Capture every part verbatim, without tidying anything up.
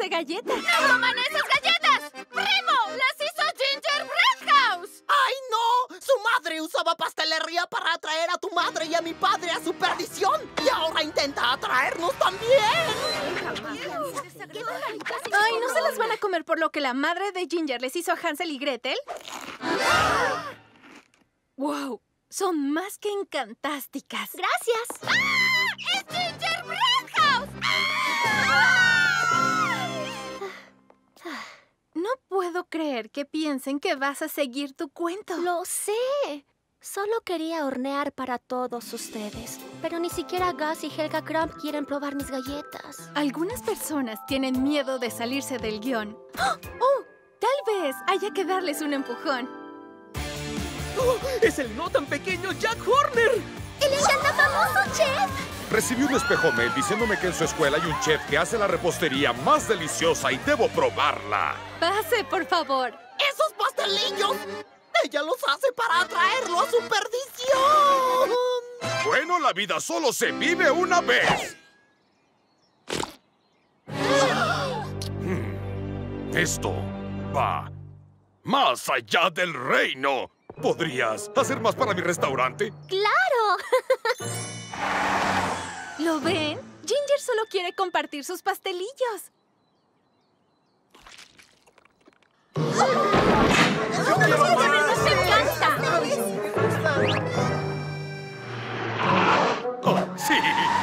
galletas. ¡No coman esas galletas! ¡Primo! ¡Las hizo Gingerbread House! ¡Ay, no! Su madre usaba pastelería para atraer a tu madre y a mi padre a su perdición. Y ahora intenta atraernos también. Ay, ¿no se las van a comer por lo que la madre de Ginger les hizo a Hansel y Gretel? ¡Wow! Son más que encantásticas. ¡Gracias! ¡Ah! ¡Es Gingerbread House! ¡Ah! No puedo creer que piensen que vas a seguir tu cuento. Lo sé. Solo quería hornear para todos ustedes. Pero ni siquiera Gus y Helga Crumb quieren probar mis galletas. Algunas personas tienen miedo de salirse del guión. ¡Oh! Tal vez haya que darles un empujón. ¡Oh! ¡Es el no tan pequeño Jack Horner! ¡El famoso chef! Recibí un espejo mail diciéndome que en su escuela hay un chef que hace la repostería más deliciosa y debo probarla. Pase, por favor. ¡Esos pastelillos! ¡Ella los hace para atraerlo a su perdición! Bueno, la vida solo se vive una vez. Hmm. Esto va más allá del reino. ¿Podrías hacer más para mi restaurante? ¡Claro! ¿Lo ven? Ginger solo quiere compartir sus pastelillos. ¡Nos encanta! Oh, sí.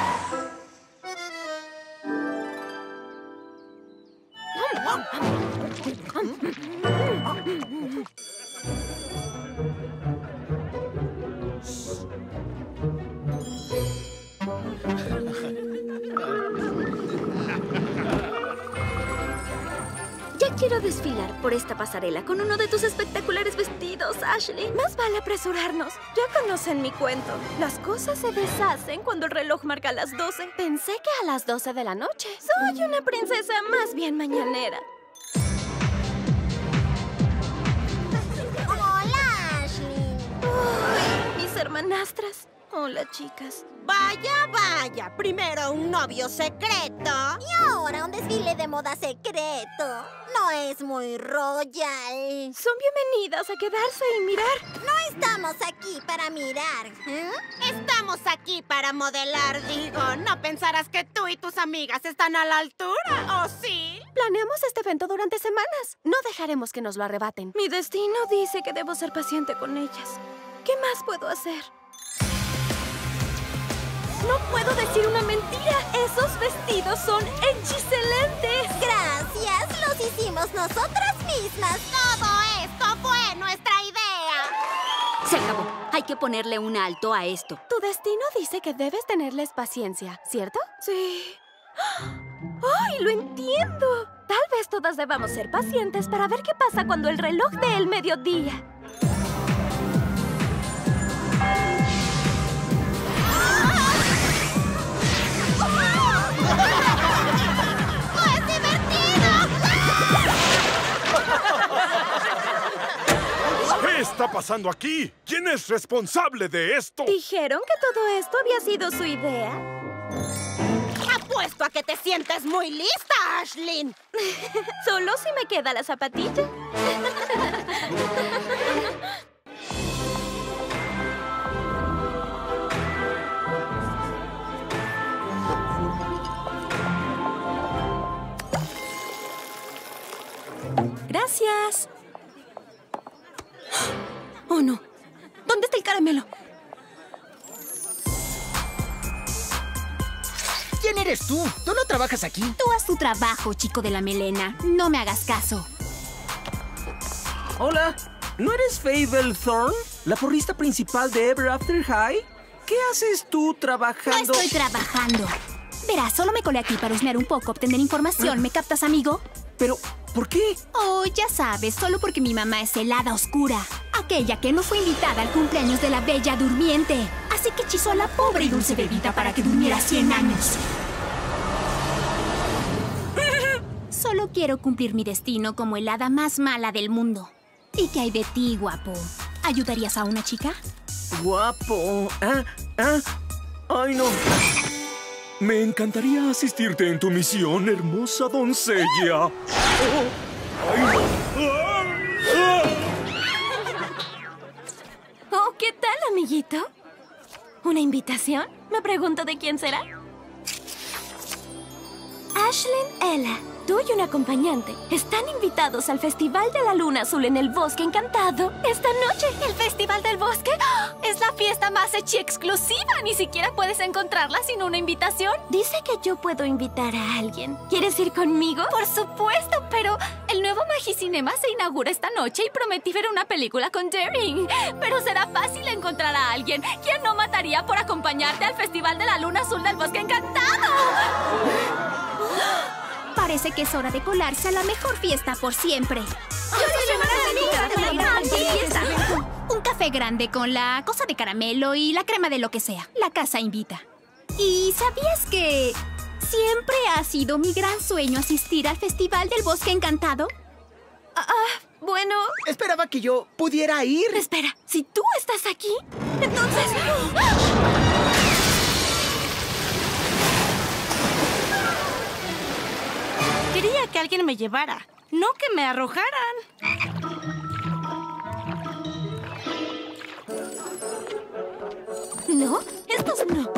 Ya quiero desfilar por esta pasarela con uno de tus espectaculares vestidos, Ashley. Más vale apresurarnos. Ya conocen mi cuento. Las cosas se deshacen cuando el reloj marca las doce. Pensé que a las doce de la noche. Soy una princesa más bien mañanera. ¡Hola, Ashley! Uy, mis hermanastras. Hola, chicas. Vaya, vaya. Primero un novio secreto. Y ahora un desfile de moda secreto. No es muy royal. Son bienvenidas a quedarse y mirar. No estamos aquí para mirar. ¿eh? Estamos aquí para modelar, digo. No pensarás que tú y tus amigas están a la altura, ¿o sí? Planeamos este evento durante semanas. No dejaremos que nos lo arrebaten. Mi destino dice que debo ser paciente con ellas. ¿Qué más puedo hacer? ¡No puedo decir una mentira! ¡Esos vestidos son excelentes! Gracias, los hicimos nosotras mismas. Todo esto fue nuestra idea. Se acabó. Hay que ponerle un alto a esto. Tu destino dice que debes tenerles paciencia, ¿cierto? Sí. ¡Ay, lo entiendo! Tal vez todas debamos ser pacientes para ver qué pasa cuando el reloj dé el mediodía. ¡Es divertido! ¿Qué está pasando aquí? ¿Quién es responsable de esto? ¿Dijeron que todo esto había sido su idea? Apuesto a que te sientes muy lista, Ashlyn. Solo si me queda la zapatilla. Gracias. Oh, no. ¿Dónde está el caramelo? ¿Quién eres tú? ¿Tú no trabajas aquí? Tú haz tu trabajo, chico de la melena. No me hagas caso. Hola, ¿no eres Fable Thorne? ¿La porrista principal de Ever After High? ¿Qué haces tú trabajando? No estoy trabajando. Verás, solo me colé aquí para husmear un poco, obtener información. ¿Me captas, amigo? Pero, ¿por qué? Oh, ya sabes, solo porque mi mamá es el hada oscura. Aquella que no fue invitada al cumpleaños de la Bella Durmiente. Así que hechizó a la pobre y dulce bebita para que durmiera cien años. Solo quiero cumplir mi destino como el hada más mala del mundo. ¿Y qué hay de ti, guapo? ¿Ayudarías a una chica? Guapo. Ah, ah. Ay, no. Me encantaría asistirte en tu misión, hermosa doncella. Oh, ay, no. Ah, ah. Oh, ¿qué tal, amiguito? ¿Una invitación? Me pregunto de quién será. Ashlyn, Ella, tú y un acompañante están invitados al Festival de la Luna Azul en el Bosque Encantado esta noche. ¿El Festival del Bosque? Es la fiesta más hecha y exclusiva. Ni siquiera puedes encontrarla sin una invitación. Dice que yo puedo invitar a alguien. ¿Quieres ir conmigo? Por supuesto, pero el nuevo Magicinema se inaugura esta noche y prometí ver una película con Daring. Pero será fácil encontrar a alguien. ¿Quién no mataría por acompañarte al Festival de la Luna Azul del Bosque Encantado? Parece que es hora de colarse a la mejor fiesta por siempre. Un café grande con la cosa de caramelo y la crema de lo que sea. La casa invita. ¿Y sabías que siempre ha sido mi gran sueño asistir al Festival del Bosque Encantado? Ah, ah, bueno... Esperaba que yo pudiera ir. Espera, si tú estás aquí, entonces... Quería que alguien me llevara, no que me arrojaran. No, estos no.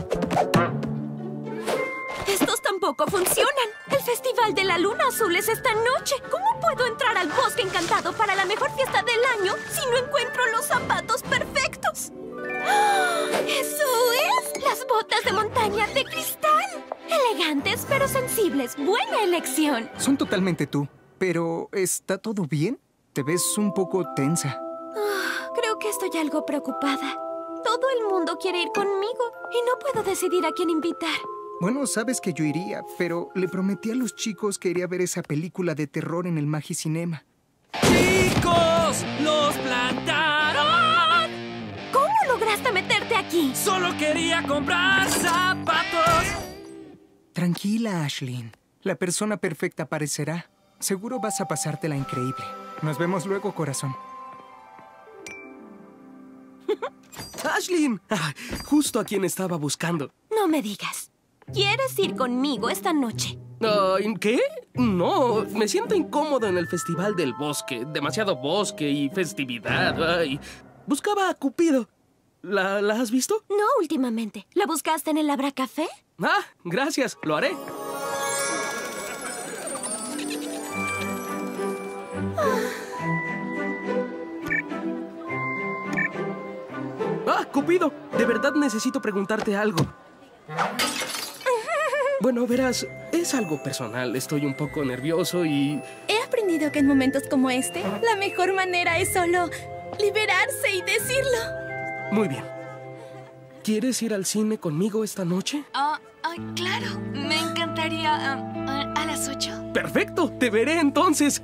Estos tampoco funcionan. El Festival de la Luna Azul es esta noche. ¿Cómo puedo entrar al Bosque Encantado para la mejor fiesta del año si no encuentro los zapatos perfectos? ¡Oh! ¡Eso es! ¡Las botas de montaña de cristal! Elegantes pero sensibles. ¡Buena elección! Son totalmente tú. Pero, ¿está todo bien? Te ves un poco tensa. Oh, creo que estoy algo preocupada. Todo el mundo quiere ir conmigo y no puedo decidir a quién invitar. Bueno, sabes que yo iría, pero le prometí a los chicos que iría a ver esa película de terror en el Magicinema. ¡Chicos! ¡Los plantaron! ¿Cómo lograste meterte aquí? ¡Solo quería comprar zapatos! Tranquila, Ashlyn. La persona perfecta aparecerá. Seguro vas a pasártela increíble. Nos vemos luego, corazón. ¡Ashlyn! Ah, justo a quien estaba buscando. No me digas. ¿Quieres ir conmigo esta noche? Uh, ¿Qué? No, me siento incómodo en el Festival del Bosque. Demasiado bosque y festividad. Ay, buscaba a Cupido. ¿La, ¿La has visto? No últimamente. ¿La buscaste en el Abracafé? Ah, gracias. Lo haré. Ah, Cupido. De verdad necesito preguntarte algo. Bueno, verás, es algo personal. Estoy un poco nervioso y... He aprendido que en momentos como este, la mejor manera es solo liberarse y decirlo. Muy bien. ¿Quieres ir al cine conmigo esta noche? Ah, uh, uh, claro. Me encantaría uh, uh, a las ocho. ¡Perfecto! ¡Te veré entonces!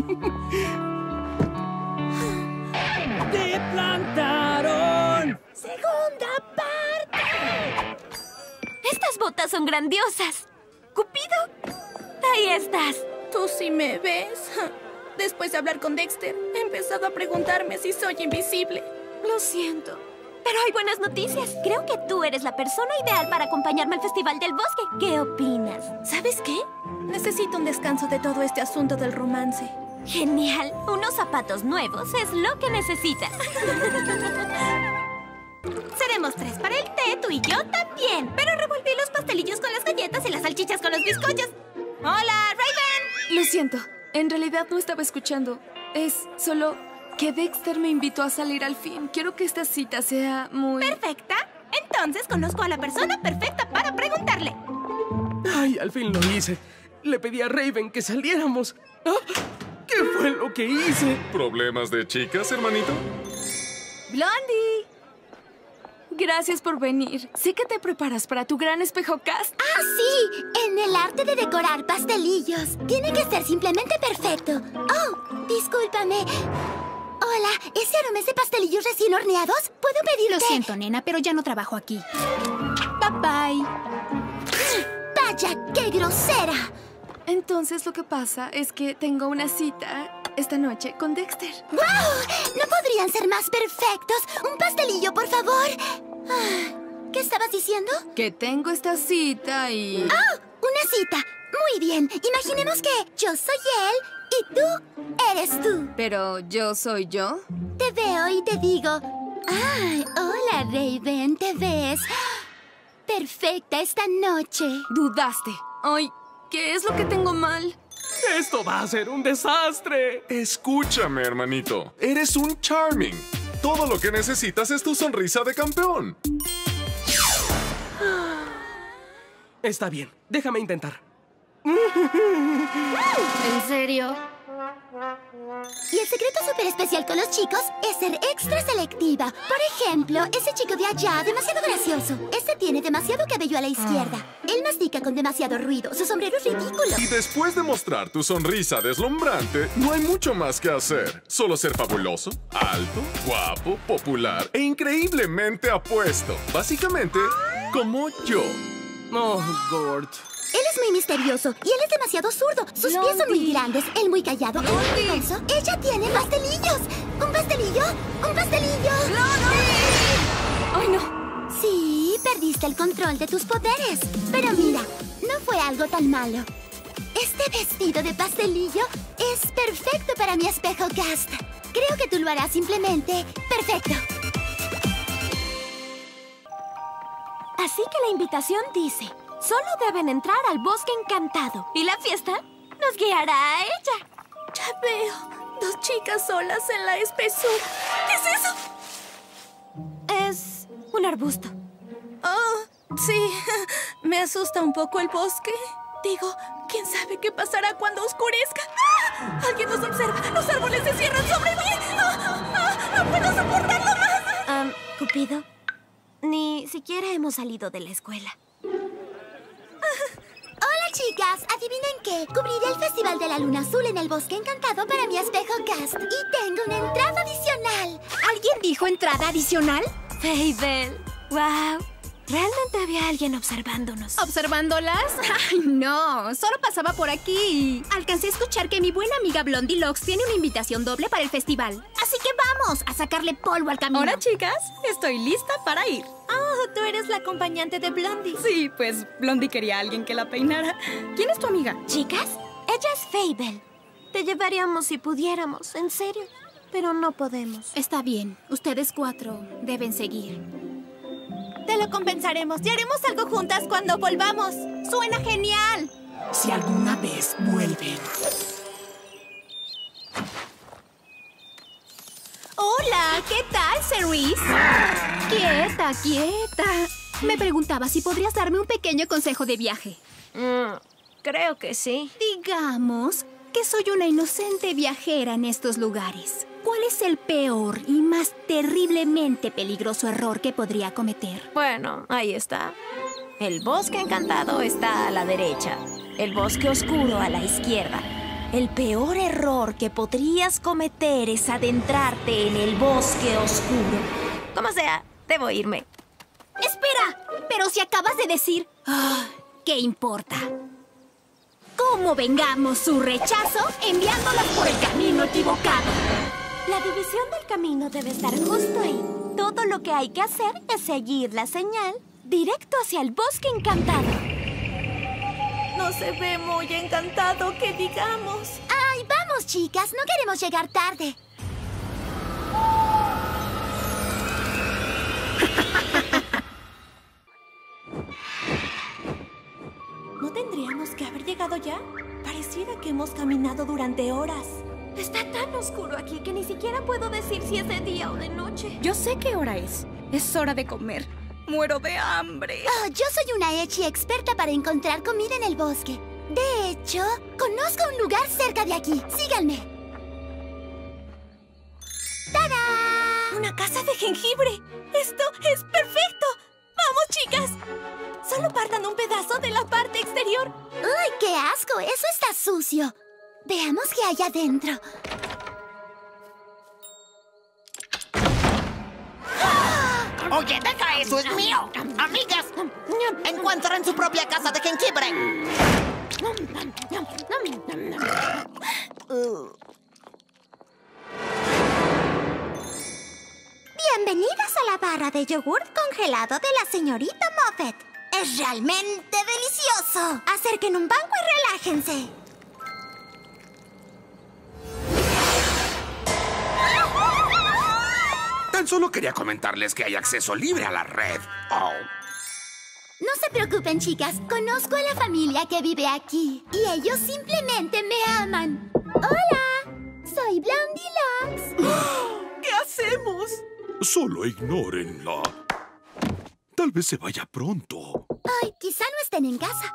¡Te plantaron! ¡Segunda parte! Estas botas son grandiosas. ¿Cupido? Ahí estás. Tú sí me ves. Después de hablar con Dexter, he empezado a preguntarme si soy invisible. Lo siento. Pero hay buenas noticias. Creo que tú eres la persona ideal para acompañarme al Festival del Bosque. ¿Qué opinas? ¿Sabes qué? Necesito un descanso de todo este asunto del romance. Genial. Unos zapatos nuevos es lo que necesitas. Seremos tres para el té, tú y yo también. Pero revolví los pastelillos con las galletas y las salchichas con los bizcochos. ¡Hola, Raven! Lo siento. En realidad no estaba escuchando. Es solo que Dexter me invitó a salir al fin. Quiero que esta cita sea muy... ¿Perfecta? Entonces conozco a la persona perfecta para preguntarle. ¡Ay, al fin lo hice! Le pedí a Raven que saliéramos. ¿Ah? ¿Qué fue lo que hice? ¿Problemas de chicas, hermanito? Blondie. Gracias por venir. Sé que te preparas para tu gran espejo cast. ¡Ah, sí! En el arte de decorar pastelillos. Tiene que ser simplemente perfecto. Oh, discúlpame. Hola, ¿ese aroma es de pastelillos recién horneados? ¿Puedo pedirte? Lo siento, nena, pero ya no trabajo aquí. Bye, bye. ¡Vaya, qué grosera! Entonces lo que pasa es que tengo una cita esta noche con Dexter. ¡Wow! ¿No podrían ser más perfectos? ¡Un pastelillo, por favor! Ah, ¿Qué estabas diciendo? Que tengo esta cita y... ¡Ah! ¡Una cita! Muy bien. Imaginemos que yo soy él y tú eres tú. Pero yo soy yo. Te veo y te digo... ¡Ay! Hola, Raven. ¿Te ves perfecta esta noche? Dudaste. Ay, ¿qué es lo que tengo mal? ¡Esto va a ser un desastre! Escúchame, hermanito. Eres un charming. Todo lo que necesitas es tu sonrisa de campeón. Está bien, déjame intentar. ¿En serio? Y el secreto súper especial con los chicos es ser extra selectiva. Por ejemplo, ese chico de allá, demasiado gracioso. Este tiene demasiado cabello a la izquierda. Él mastica con demasiado ruido. Su sombrero es ridículo. Y después de mostrar tu sonrisa deslumbrante, no hay mucho más que hacer. Solo ser fabuloso, alto, guapo, popular e increíblemente apuesto. Básicamente, como yo. Oh, Gord. Él es muy misterioso y él es demasiado zurdo. Sus pies son muy grandes, él muy callado, él muy denso. Ella tiene pastelillos. ¿Un pastelillo? ¡Un pastelillo! ¡Ay, no! Sí, perdiste el control de tus poderes. Pero mira, no fue algo tan malo. Este vestido de pastelillo es perfecto para mi espejo Gast. Creo que tú lo harás simplemente perfecto. Así que la invitación dice... Solo deben entrar al bosque encantado. Y la fiesta nos guiará a ella. Ya veo. Dos chicas solas en la espesura. ¿Qué es eso? Es un arbusto. Oh, sí. Me asusta un poco el bosque. Digo, ¿quién sabe qué pasará cuando oscurezca? ¡Ah! ¡Alguien nos observa! ¡Los árboles se cierran sobre mí! ¡Ah! ¡Ah! ¡No puedo soportarlo más! Um, Cupido, ni siquiera hemos salido de la escuela. Hola, chicas. ¿Adivinen qué? Cubriré el Festival de la Luna Azul en el Bosque Encantado para mi espejo Gast. Y tengo una entrada adicional. ¿Alguien dijo entrada adicional? Fable. ¡Wow! Realmente había alguien observándonos. ¿Observándolas? Ay, no. Solo pasaba por aquí. Alcancé a escuchar que mi buena amiga Blondie Locks tiene una invitación doble para el festival. Así que vamos a sacarle polvo al camino. Hola, chicas. Estoy lista para ir. Oh, tú eres la acompañante de Blondie. Sí, pues Blondie quería a alguien que la peinara. ¿Quién es tu amiga? ¿Chicas? Ella es Fable. Te llevaríamos si pudiéramos, en serio. Pero no podemos. Está bien. Ustedes cuatro deben seguir. Te lo compensaremos y haremos algo juntas cuando volvamos. ¡Suena genial! Si alguna vez vuelven. Hola, ¿qué tal, Cerise? Quieta, quieta. Me preguntaba si podrías darme un pequeño consejo de viaje. Mm, creo que sí. Digamos que soy una inocente viajera en estos lugares. ¿Cuál es el peor y más terriblemente peligroso error que podría cometer? Bueno, ahí está. El bosque encantado está a la derecha. El bosque oscuro a la izquierda. El peor error que podrías cometer es adentrarte en el bosque oscuro. Como sea, debo irme. ¡Espera! Pero si acabas de decir... Oh, ¿qué importa? ¿Cómo vengamos su rechazo enviándolas por el camino equivocado? La división del camino debe estar justo ahí. Todo lo que hay que hacer es seguir la señal directo hacia el bosque encantado. No se ve muy encantado que digamos. ¡Ay, vamos, chicas! No queremos llegar tarde. ¿No tendríamos que haber llegado ya? Pareciera que hemos caminado durante horas. Está tan oscuro aquí que ni siquiera puedo decir si es de día o de noche. Yo sé qué hora es. Es hora de comer. Muero de hambre. Oh, yo soy una Echi experta para encontrar comida en el bosque. De hecho, conozco un lugar cerca de aquí. Síganme. ¡Tada! ¡Una casa de jengibre! ¡Esto es perfecto! ¡Vamos, chicas! Solo partan un pedazo de la parte exterior. ¡Uy, qué asco! Eso está sucio. Veamos qué hay adentro. Oye, deja eso, es mío. Amigas, encuentren su propia casa de jengibre. Bienvenidas a la barra de yogurt congelado de la señorita Moffat. Es realmente delicioso. Acerquen un banco y relájense. Tan solo quería comentarles que hay acceso libre a la red. Oh. No se preocupen, chicas. Conozco a la familia que vive aquí. Y ellos simplemente me aman. ¡Hola! Soy Blondie Locks. ¿Qué hacemos? Solo ignórenla. Tal vez se vaya pronto. Ay, quizá no estén en casa.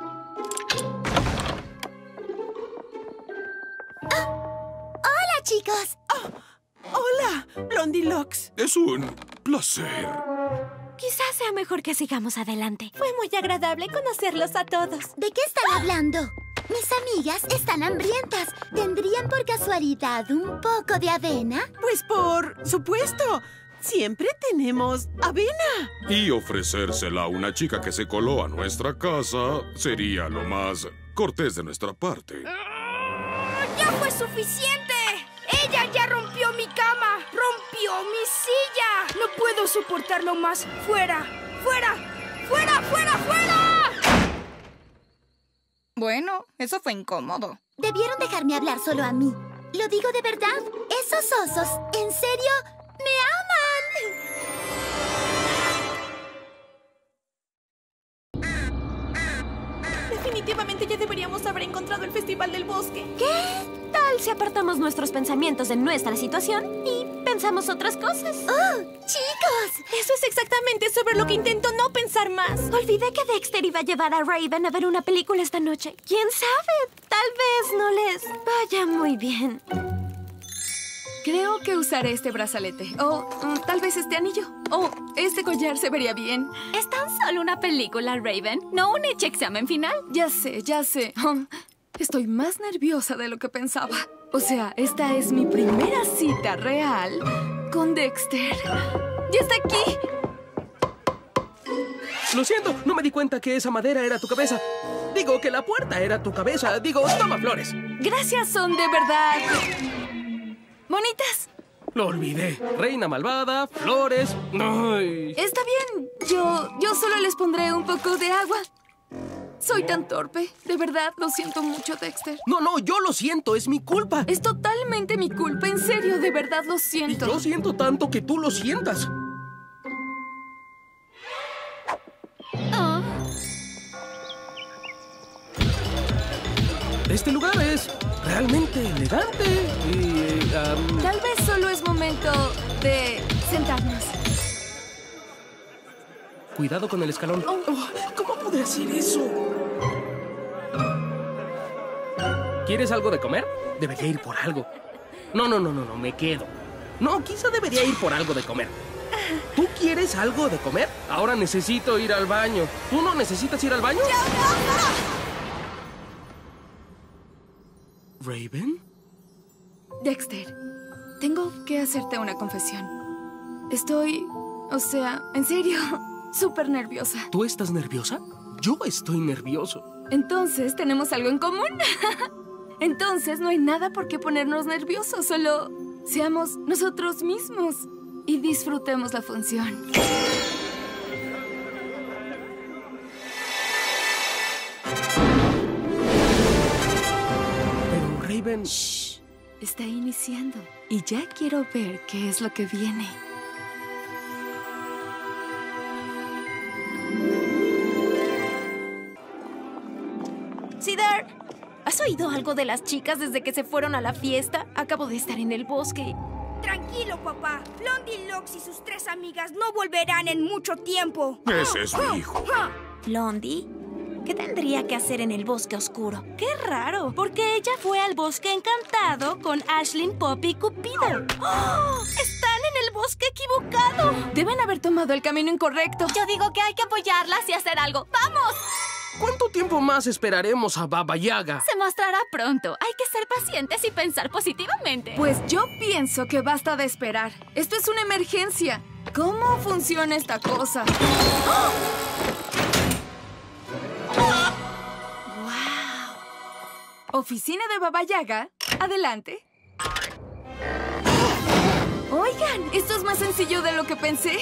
Oh, ¡hola, chicos! Oh, ¡hola, Blondie Locks! Es un placer. Quizás sea mejor que sigamos adelante. Fue muy agradable conocerlos a todos. ¿De qué están hablando? Mis amigas están hambrientas. ¿Tendrían por casualidad un poco de avena? Pues por supuesto. Siempre tenemos avena. Y ofrecérsela a una chica que se coló a nuestra casa sería lo más cortés de nuestra parte. ¡Ya fue suficiente! ¡Ella ya rompió mi cama! ¡Rompió mi silla! ¡No puedo soportarlo más! ¡Fuera! ¡Fuera! ¡Fuera! ¡Fuera! ¡Fuera! Bueno, eso fue incómodo. Debieron dejarme hablar solo a mí. Lo digo de verdad. Esos osos, en serio, me aman. Definitivamente ya deberíamos haber encontrado el Festival del Bosque. ¿Qué tal si apartamos nuestros pensamientos de nuestra situación y pensamos otras cosas? ¡Oh, chicos! Eso es exactamente sobre lo que intento no pensar más. Olvidé que Dexter iba a llevar a Raven a ver una película esta noche. ¿Quién sabe? Tal vez no les vaya muy bien. Creo que usaré este brazalete. O um, tal vez este anillo. O este collar se vería bien. Es tan solo una película, Raven. No un hecho examen final. Ya sé, ya sé. Um, estoy más nerviosa de lo que pensaba. O sea, esta es mi primera cita real con Dexter. ¡Ya está aquí! Lo siento, no me di cuenta que esa madera era tu cabeza. Digo, que la puerta era tu cabeza. Digo, toma flores. Gracias, son de verdad bonitas. Lo olvidé. Reina malvada, flores. Ay. Está bien. Yo, yo solo les pondré un poco de agua. Soy tan torpe. De verdad, lo siento mucho, Dexter. No, no, yo lo siento. Es mi culpa. Es totalmente mi culpa. En serio, de verdad lo siento. Y yo siento tanto que tú lo sientas. Oh. Este lugar es realmente elegante y... Um... Tal vez solo es momento de sentarnos. Cuidado con el escalón. Oh, oh, ¿cómo pude hacer eso? ¿Quieres algo de comer? Debería ir por algo. No, no, no, no, no, me quedo. No, quizá debería ir por algo de comer. ¿Tú quieres algo de comer? Ahora necesito ir al baño. ¿Tú no necesitas ir al baño? ¿Raven? Dexter, tengo que hacerte una confesión. Estoy, o sea, en serio, súper nerviosa. ¿Tú estás nerviosa? Yo estoy nervioso. Entonces, ¿tenemos algo en común? Entonces, no hay nada por qué ponernos nerviosos. Solo seamos nosotros mismos y disfrutemos la función. Raven... Shh. Está iniciando. Y ya quiero ver qué es lo que viene. Cedar, ¿has oído algo de las chicas desde que se fueron a la fiesta? Acabo de estar en el bosque. Tranquilo, papá. Blondie Locks y sus tres amigas no volverán en mucho tiempo. Ese es mi hijo. ¿Blondie? ¿Qué tendría que hacer en el bosque oscuro? ¡Qué raro! Porque ella fue al bosque encantado con Ashlyn, Poppy y Cupido. ¡Oh! ¡Están en el bosque equivocado! Deben haber tomado el camino incorrecto. Yo digo que hay que apoyarlas y hacer algo. ¡Vamos! ¿Cuánto tiempo más esperaremos a Baba Yaga? Se mostrará pronto. Hay que ser pacientes y pensar positivamente. Pues yo pienso que basta de esperar. Esto es una emergencia. ¿Cómo funciona esta cosa? ¡Oh! ¡Wow! Oficina de Baba Yaga, adelante. Oigan, Esto es más sencillo de lo que pensé.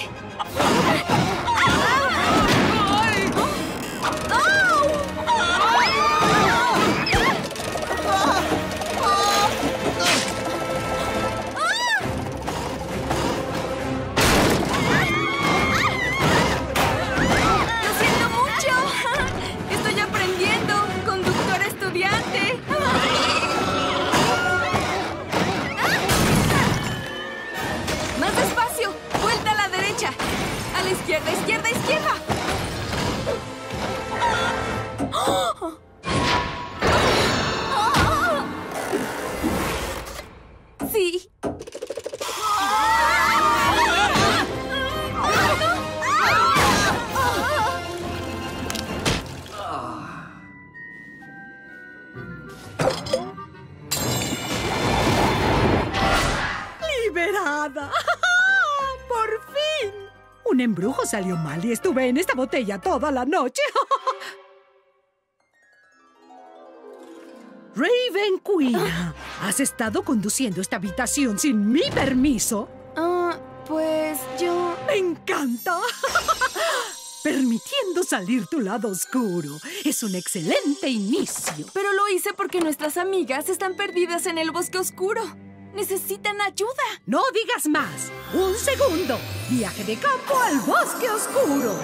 ¡Izquierda, izquierda, izquierda! Sí. ¡Liberada! ¡Por fin! Un embrujo salió mal y estuve en esta botella toda la noche. Ravencween, ¿has estado conduciendo esta habitación sin mi permiso? Ah, uh, pues yo... ¡Me encanta! Permitiendo salir tu lado oscuro. Es un excelente inicio. Pero lo hice porque nuestras amigas están perdidas en el bosque oscuro. ¡Necesitan ayuda! ¡No digas más! ¡Un segundo! Viaje de campo al bosque oscuro.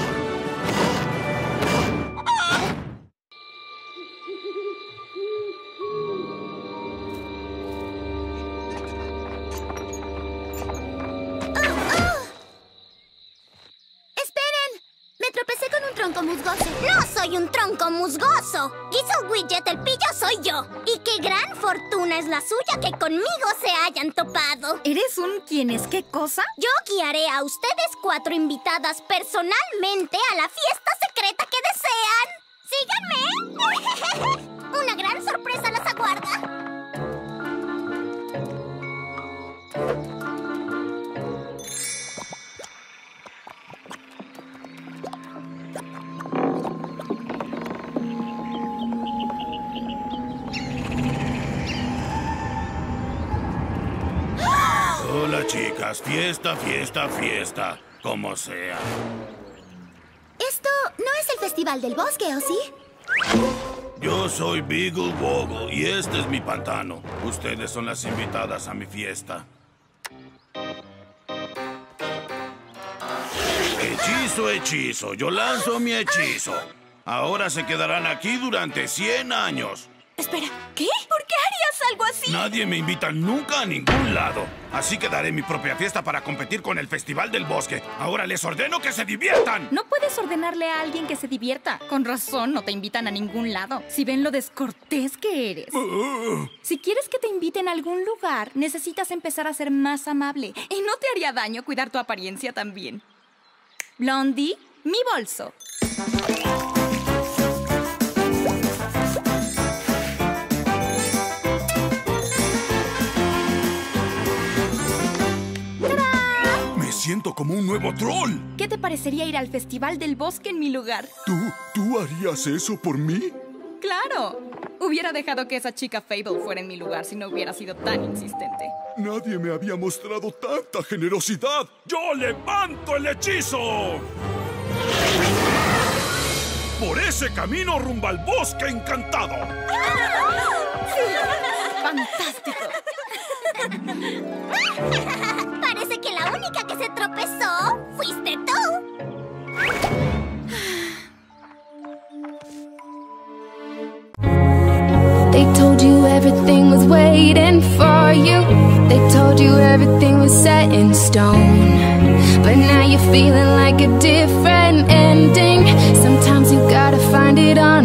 Tronco musgoso. ¡No soy un tronco musgoso! Gizzle-Widget el pillo soy yo. Y qué gran fortuna es la suya que conmigo se hayan topado. ¿Eres un quién es qué cosa? Yo guiaré a ustedes cuatro invitadas personalmente a la fiesta secreta que desean. ¡Síganme! Una gran sorpresa las aguarda. Hola, chicas. Fiesta, fiesta, fiesta. Como sea. Esto no es el Festival del Bosque, ¿o sí? Yo soy Beagle Woggle y este es mi pantano. Ustedes son las invitadas a mi fiesta. Hechizo, hechizo. Yo lanzo mi hechizo. Ahora se quedarán aquí durante cien años. Espera, ¿qué? ¿Por qué harías algo así? Nadie me invita nunca a ningún lado. Así que daré mi propia fiesta para competir con el Festival del Bosque. Ahora les ordeno que se diviertan. No puedes ordenarle a alguien que se divierta. Con razón, no te invitan a ningún lado. Si ven lo descortés que eres. Uh. Si quieres que te inviten a algún lugar, necesitas empezar a ser más amable. Y no te haría daño cuidar tu apariencia también. Blondie, mi bolso. Siento como un nuevo troll. ¿Qué te parecería ir al Festival del Bosque en mi lugar? ¿Tú, tú harías eso por mí? ¡Claro! Hubiera dejado que esa chica Fable fuera en mi lugar si no hubiera sido tan insistente. Nadie me había mostrado tanta generosidad. ¡Yo levanto el hechizo! Por ese camino rumbo al bosque encantado. ¡Fantástico! Parece que la única que se tropezó fuiste tú. They told you everything was waiting for you. They told you everything was set in stone. But now you're feeling like a different ending. Sometimes you gotta find it on